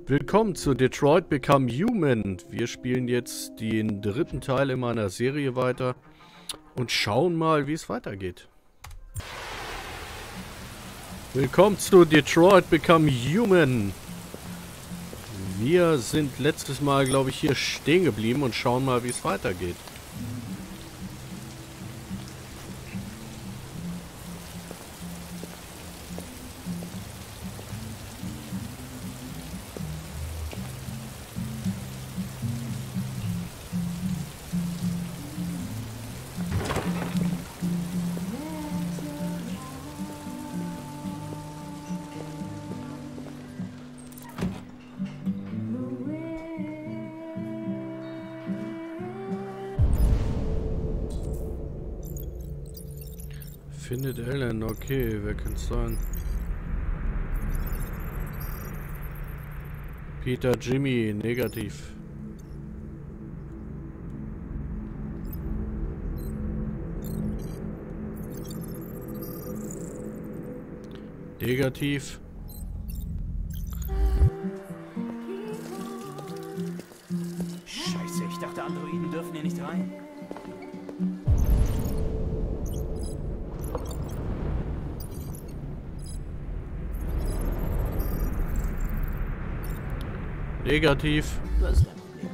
Willkommen zu Detroit Become Human. Wir spielen jetzt den dritten Teil in meiner Serie weiter und schauen mal, wie es weitergeht. Willkommen zu Detroit Become Human. Wir sind letztes Mal, glaube ich, hier stehen geblieben und schauen mal, wie es weitergeht. Findet Ellen, okay, wer könnte es sein? Peter Jimmy, negativ. Negativ. Scheiße, ich dachte, Androiden dürfen hier nicht rein. Negativ. Das ist dein Problem.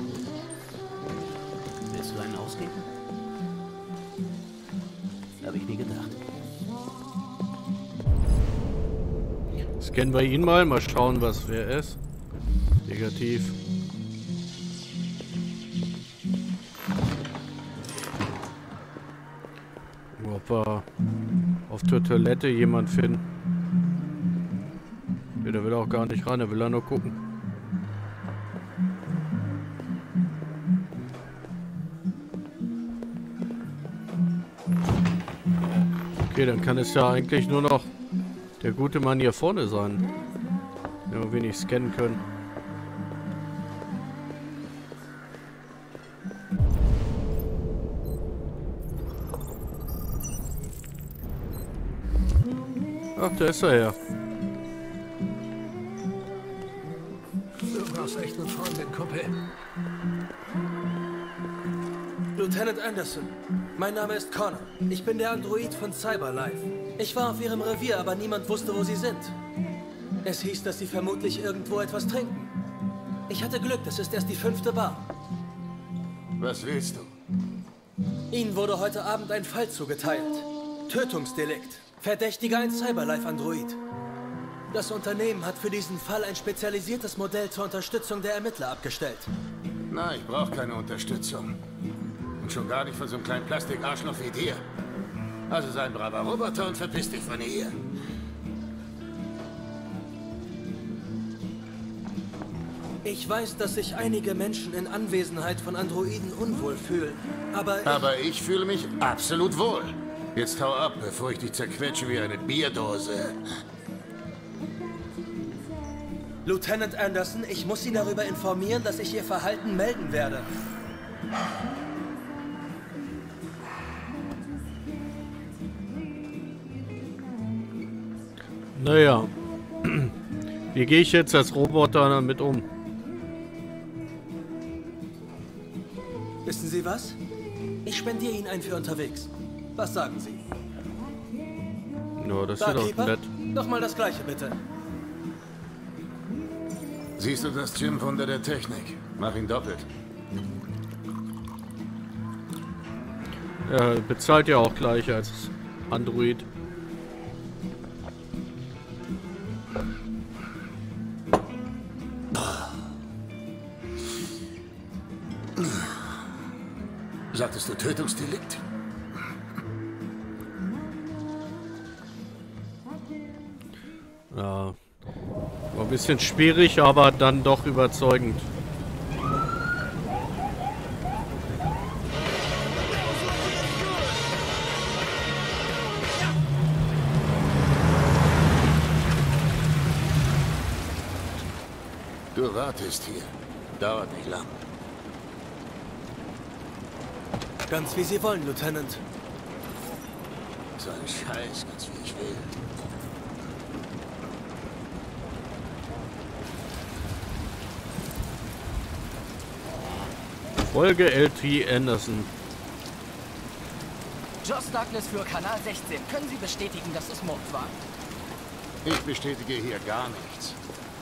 Willst du einen ausgeben? Habe ich nie gedacht. Scannen wir ihn mal schauen, was wer ist. Negativ. Ob wir auf der Toilette jemand finden. Ja, der will auch gar nicht ran, der will ja nur gucken. Okay, dann kann es ja eigentlich nur noch der gute Mann hier vorne sein. Den wir wenig scannen können. Ach, da ist er ja. Du brauchst echt eine Freundin, Kumpel. Lieutenant Anderson, mein Name ist Connor. Ich bin der Android von Cyberlife. Ich war auf Ihrem Revier, aber niemand wusste, wo Sie sind. Es hieß, dass Sie vermutlich irgendwo etwas trinken. Ich hatte Glück, das ist erst die 5. Bar. Was willst du? Ihnen wurde heute Abend ein Fall zugeteilt. Tötungsdelikt. Verdächtiger ein Cyberlife-Android. Das Unternehmen hat für diesen Fall ein spezialisiertes Modell zur Unterstützung der Ermittler abgestellt. Na, ich brauche keine Unterstützung. Und schon gar nicht von so einem kleinen Plastikarschloch wie dir. Also sei ein braver Roboter und verpiss dich von hier. Ich weiß, dass sich einige Menschen in Anwesenheit von Androiden unwohl fühlen, aber Ich fühle mich absolut wohl. Jetzt hau ab, bevor ich dich zerquetsche wie eine Bierdose. Lieutenant Anderson, ich muss Sie darüber informieren, dass ich Ihr Verhalten melden werde. Naja. Wie gehe ich jetzt als Roboter damit um? Wissen Sie was? Ich spendiere Ihnen einen für unterwegs. Was sagen Sie? Ja, das ist doch Barkeeper, nett. nochmal das Gleiche, bitte. Siehst du das Gym-Wunder der Technik? Mach ihn doppelt. Er bezahlt ja auch gleich als Android. Sagtest du Tötungsdelikt? Ja. War ein bisschen schwierig, aber dann doch überzeugend. Du wartest hier. Dauert nicht lang. Ganz wie Sie wollen, Lieutenant. So ein Scheiß, ganz wie ich will. Folge LT Anderson. Joss Douglas für Kanal 16. Können Sie bestätigen, dass es Mord war? Ich bestätige hier gar nichts.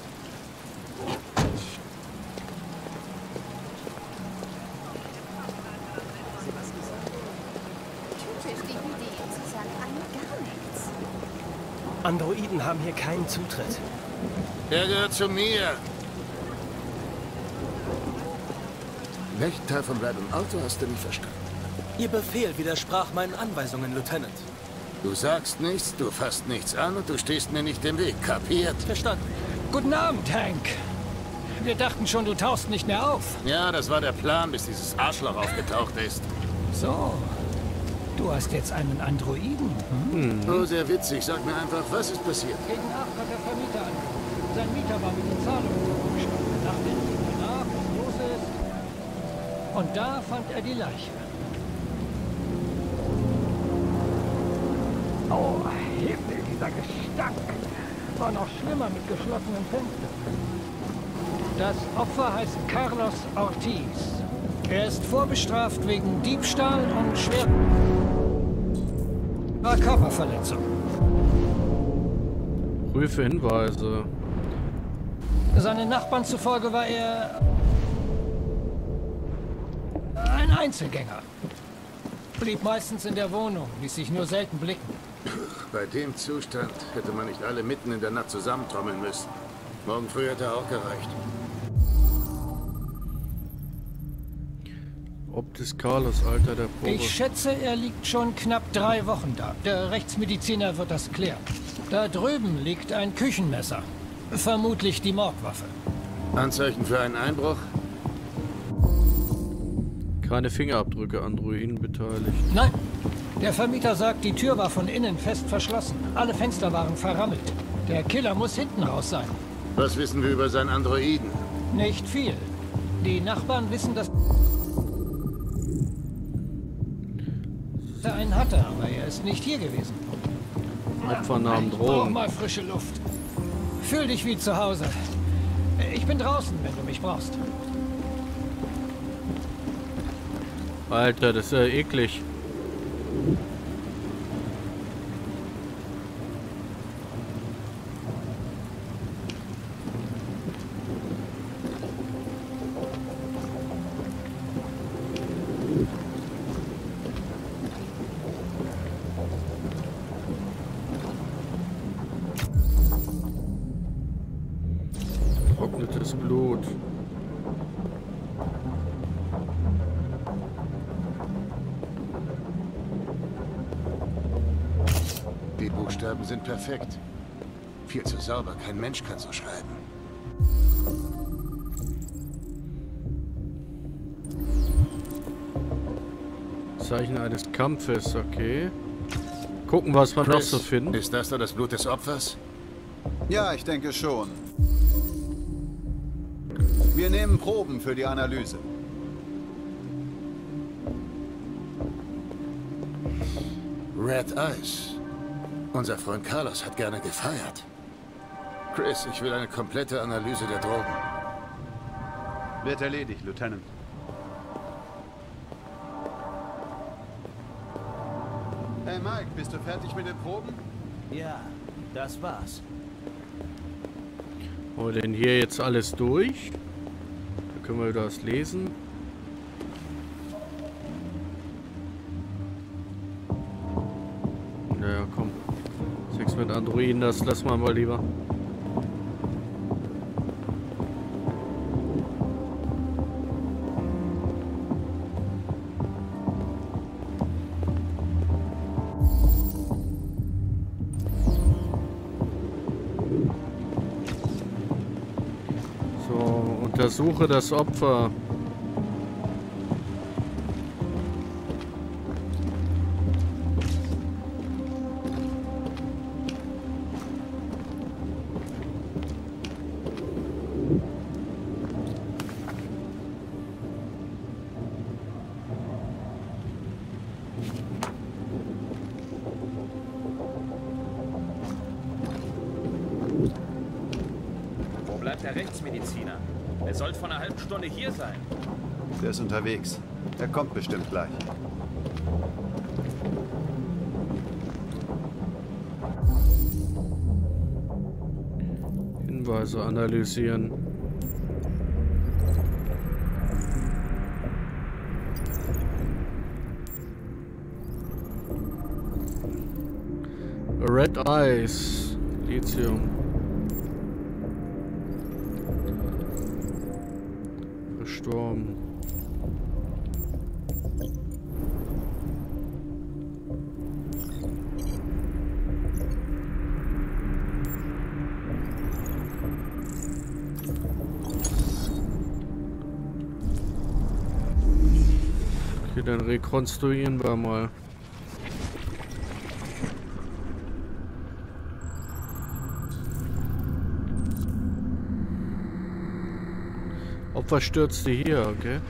Typisch DVD. Sie sagen einem gar nichts. Androiden haben hier keinen Zutritt. Er gehört zu mir. Welchen Teil von Red und Auto hast du nicht verstanden? Ihr Befehl widersprach meinen Anweisungen, Lieutenant. Du sagst nichts, du fasst nichts an und du stehst mir nicht im Weg. Kapiert? Verstanden. Guten Abend, Hank. Wir dachten schon, du tauchst nicht mehr auf. Ja, das war der Plan, bis dieses Arschloch aufgetaucht ist. So, du hast jetzt einen Androiden. Hm? Oh, sehr witzig. Sag mir einfach, was ist passiert? Gegen 8 hat der Vermieter angerufen. Sein Mieter war mit den Zahlungen umgestanden. Er dachte, er sieht mal nach, was los ist. Und da fand er die Leiche. Oh, Himmel, dieser Gestank. War noch schlimmer mit geschlossenen Fenstern. Das Opfer heißt Carlos Ortiz. Er ist vorbestraft wegen Diebstahl und schwerer Körperverletzung. Prüfe Hinweise. Seinen Nachbarn zufolge war er ein Einzelgänger. Blieb meistens in der Wohnung, ließ sich nur selten blicken. Bei dem Zustand hätte man nicht alle mitten in der Nacht zusammentrommeln müssen. Morgen früh hätte er auch gereicht. Ob des Carlos, Alter der Probe. Ich schätze, er liegt schon knapp 3 Wochen da. Der Rechtsmediziner wird das klären. Da drüben liegt ein Küchenmesser. Vermutlich die Mordwaffe. Anzeichen für einen Einbruch? Keine Fingerabdrücke, Androiden beteiligt. Nein, der Vermieter sagt, die Tür war von innen fest verschlossen. Alle Fenster waren verrammelt. Der Killer muss hinten raus sein. Was wissen wir über seinen Androiden? Nicht viel. Die Nachbarn wissen, dass er einen hatte, aber er ist nicht hier gewesen. Opfernamen Ich brauch Drogen. mal frische Luft. Fühl dich wie zu Hause. Ich bin draußen, wenn du mich brauchst. Alter, das ist ja eklig. Trocknetes Blut. Die Buchstaben sind perfekt. Viel zu sauber, kein Mensch kann so schreiben. Zeichen eines Kampfes, okay. Gucken, was wir noch so finden. Ist das da das Blut des Opfers? Ja, ich denke schon. Wir nehmen Proben für die Analyse. Red Eyes. Unser Freund Carlos hat gerne gefeiert. Chris, ich will eine komplette Analyse der Drogen. Wird erledigt, Lieutenant. Hey Mike, bist du fertig mit den Proben? Ja, das war's. Haben wir denn hier jetzt alles durch? Da können wir wieder was lesen. Naja, komm. Sex mit Androiden, das lassen wir mal lieber. So, untersuche das Opfer. Wo bleibt der Rechtsmediziner? Er sollte vor einer halben Stunde hier sein. Der ist unterwegs. Er kommt bestimmt gleich. Hinweise analysieren. Red Eyes, Lithium. Verstorben. Okay, dann rekonstruieren wir mal. Opfer stürzte hier, okay.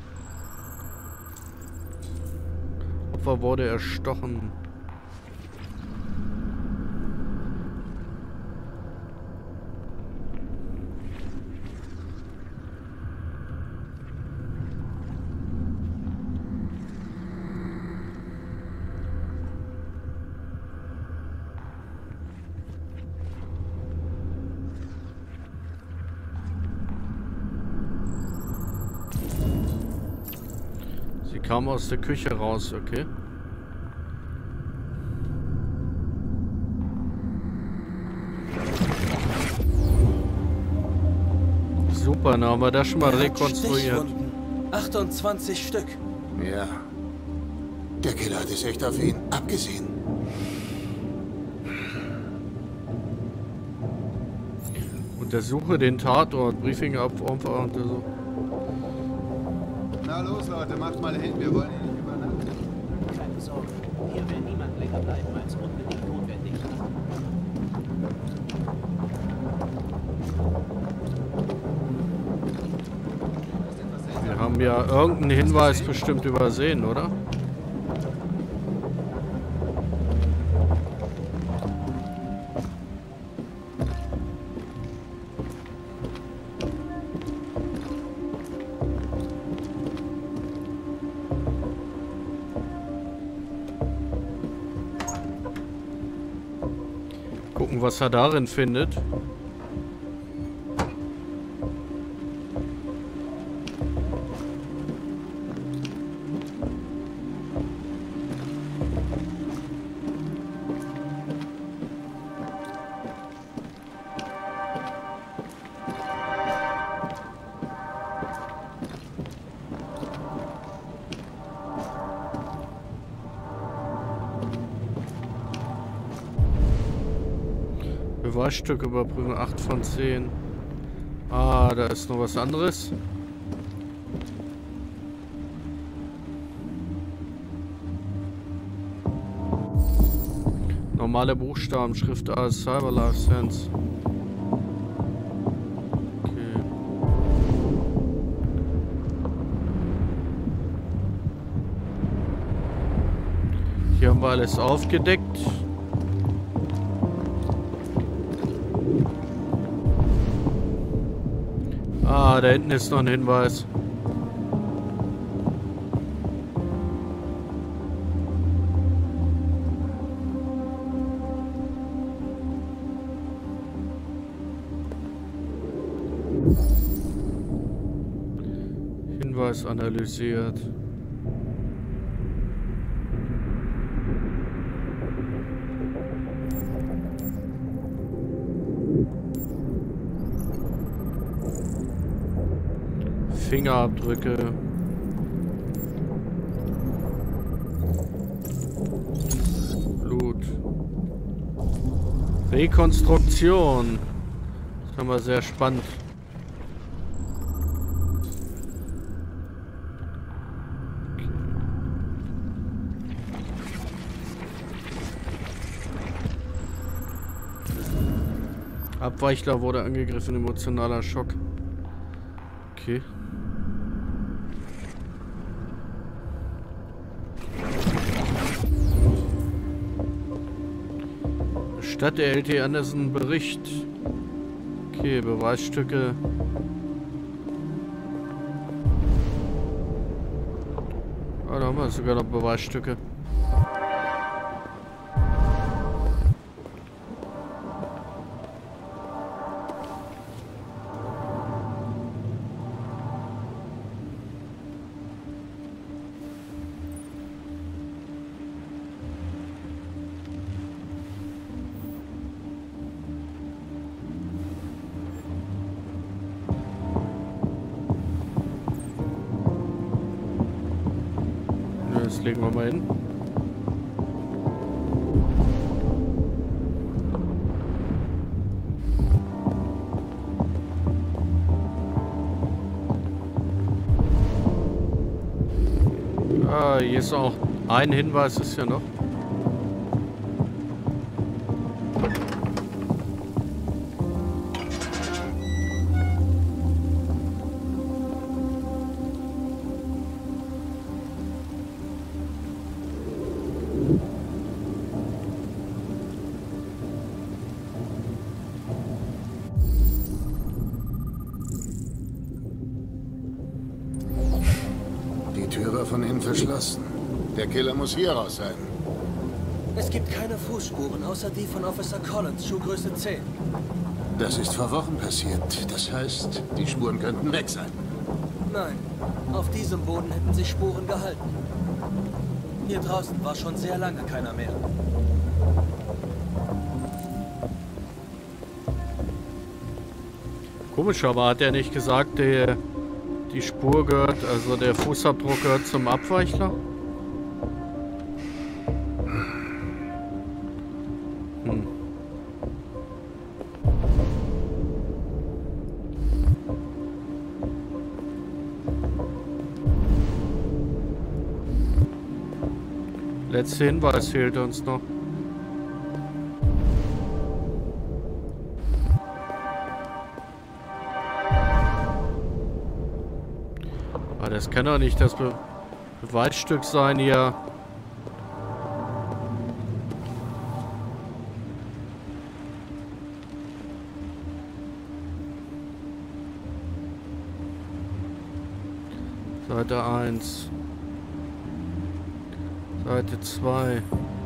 Opfer wurde erstochen. Kam aus der Küche raus, okay. Super, dann haben wir das schon mal rekonstruiert. 28 Stück. Ja. Der Killer hat es echt auf ihn abgesehen. Untersuche den Tatort. Briefing ab, einfach untersuchen. Na los, Leute, macht mal hin, wir wollen hier nicht übernachten. Keine Sorge, hier will niemand länger bleiben als unbedingt notwendig. Wir haben ja irgendeinen Hinweis bestimmt übersehen, oder? Gucken, was er darin findet. Beweisstück überprüfen, 8 von 10. Ah, da ist noch was anderes. Normale Buchstaben, Schrift A, Cyberlife Sense. Okay. Hier haben wir alles aufgedeckt. Ah, da hinten ist noch ein Hinweis. Hinweis analysiert. Fingerabdrücke. Blut. Rekonstruktion. Das ist aber sehr spannend. Okay. Abweichler wurde angegriffen, emotionaler Schock. Okay. Statt der LT Anderson Bericht. Okay, Beweisstücke. Ah, da haben wir sogar noch Beweisstücke. Das legen wir mal hin. Ah, hier ist auch ein Hinweis, ist ja noch. Die Tür war von innen verschlossen. Der Killer muss hier raus sein. Es gibt keine Fußspuren, außer die von Officer Collins, Schuhgröße 10. Das ist vor Wochen passiert. Das heißt, die Spuren könnten weg sein. Nein, auf diesem Boden hätten sich Spuren gehalten. Hier draußen war schon sehr lange keiner mehr. Komisch, aber hat er nicht gesagt, die Spur gehört, also der Fußabdruck gehört zum Abweichler? Letzter Hinweis fehlt uns noch. Aber das kann doch nicht das Beweisstück sein hier. Seite 1. Seite 2.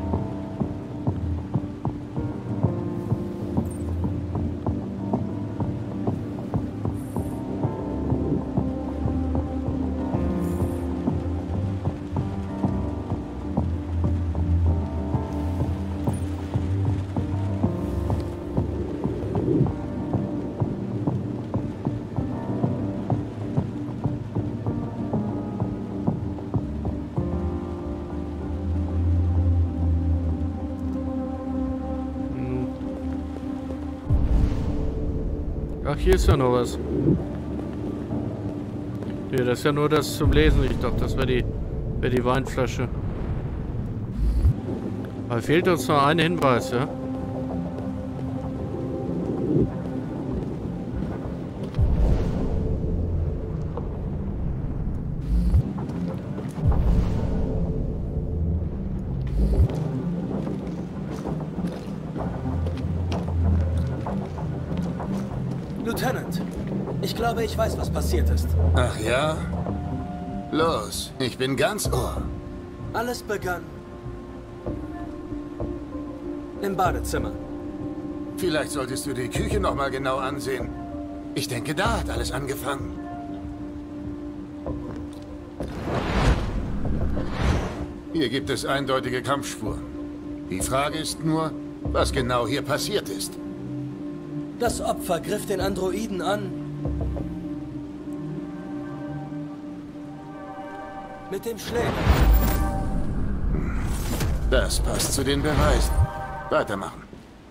Ach, hier ist ja noch was. Nee, das ist ja nur das zum Lesen. Ich dachte, das wäre die Weinflasche. Aber fehlt uns noch ein Hinweis, ja? Lieutenant, ich glaube, ich weiß, was passiert ist. Ach ja? Los, ich bin ganz Ohr. Alles begann im Badezimmer. Vielleicht solltest du die Küche noch mal genau ansehen. Ich denke, da hat alles angefangen. Hier gibt es eindeutige Kampfspuren. Die Frage ist nur, was genau hier passiert ist. Das Opfer griff den Androiden an. Mit dem Schläger. Das passt zu den Beweisen. Weitermachen.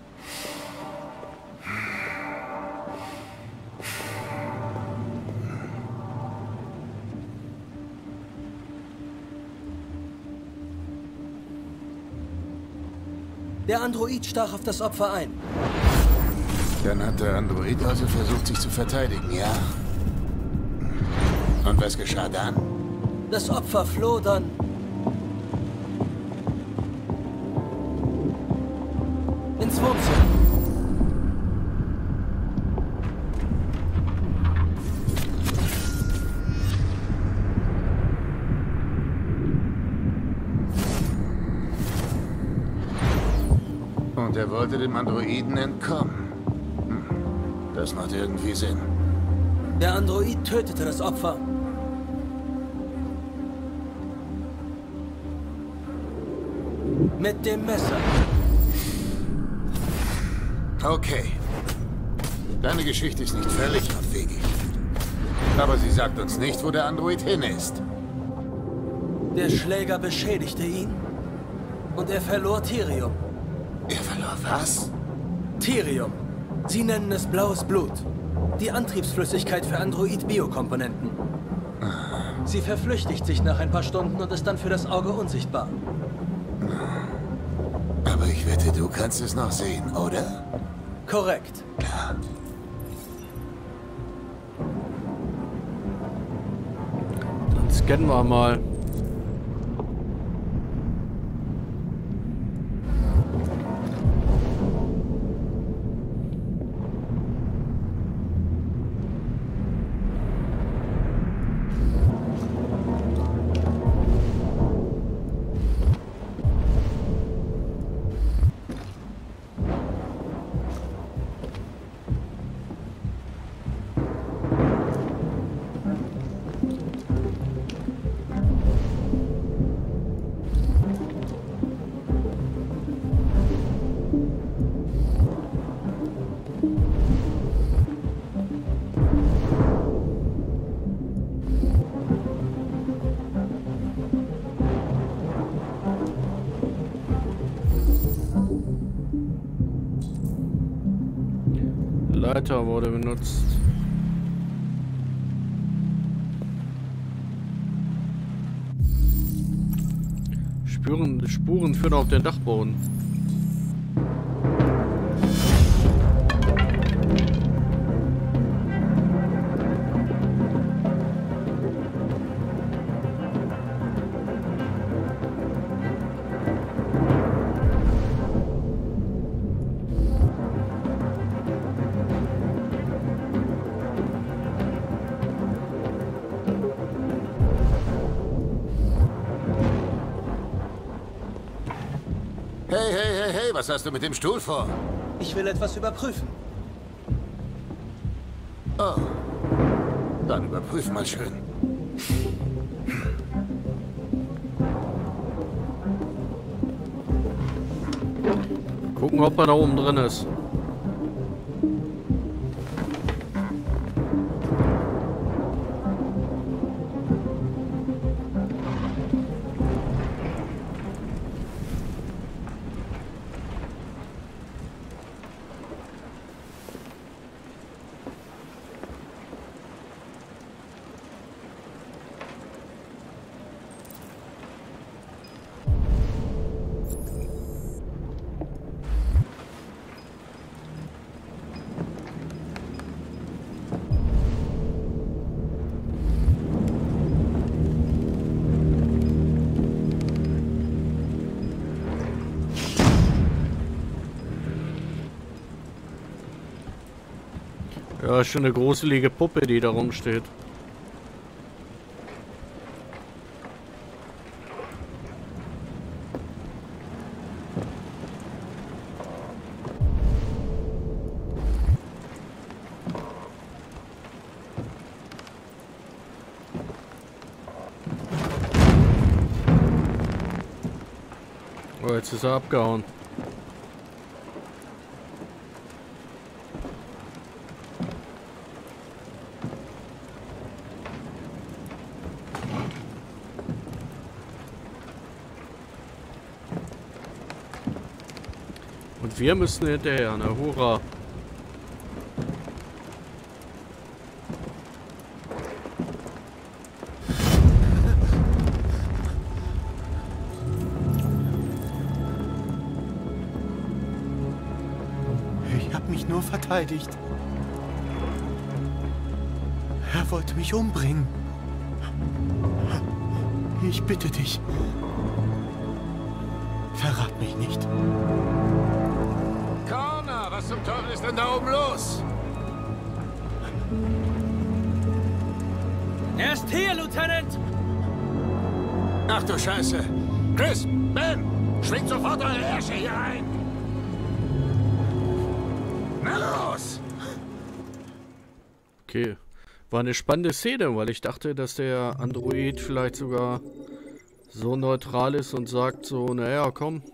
Der Android stach auf das Opfer ein. Dann hat der Android also versucht, sich zu verteidigen, ja? Und was geschah dann? Das Opfer floh dann ins Wohnzimmer. Und er wollte dem Androiden entkommen. Das macht irgendwie Sinn. Der Android tötete das Opfer. Mit dem Messer. Okay. Deine Geschichte ist nicht völlig abwegig. Aber sie sagt uns nicht, wo der Android hin ist. Der Schläger beschädigte ihn und er verlor Thirium. Er verlor was? Thirium. Sie nennen es blaues Blut. Die Antriebsflüssigkeit für Android-Biokomponenten. Sie verflüchtigt sich nach ein paar Stunden und ist dann für das Auge unsichtbar. Aber ich wette, du kannst es noch sehen, oder? Korrekt. Ja. Dann scannen wir mal. Leiter wurde benutzt. Spuren führen auf den Dachboden. Hey, was hast du mit dem Stuhl vor? Ich will etwas überprüfen. Oh, dann überprüf mal schön. Gucken, ob er da oben drin ist. Ja, schon eine gruselige Puppe, die da rumsteht. Oh, jetzt ist er abgehauen. Und wir müssen hinterher, na hurra. Ich habe mich nur verteidigt. Er wollte mich umbringen. Ich bitte dich. Verrat mich nicht. Connor, was zum Teufel ist denn da oben los? Er ist hier, Lieutenant! Ach du Scheiße. Chris, Ben, schwingt sofort eure Ärsche hier ein. Na los! Okay. War eine spannende Szene, weil ich dachte, dass der Android vielleicht sogar so neutral ist und sagt so, naja, komm.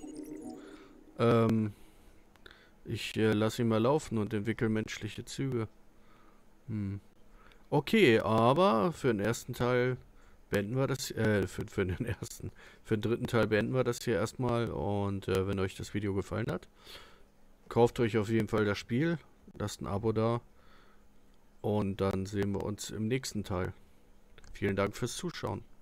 Ich lasse ihn mal laufen und entwickle menschliche Züge. Okay, aber für den ersten Teil beenden wir das, für den dritten Teil beenden wir das hier erstmal. Und wenn euch das Video gefallen hat, kauft euch auf jeden Fall das Spiel, lasst ein Abo da und dann sehen wir uns im nächsten Teil. Vielen Dank fürs Zuschauen.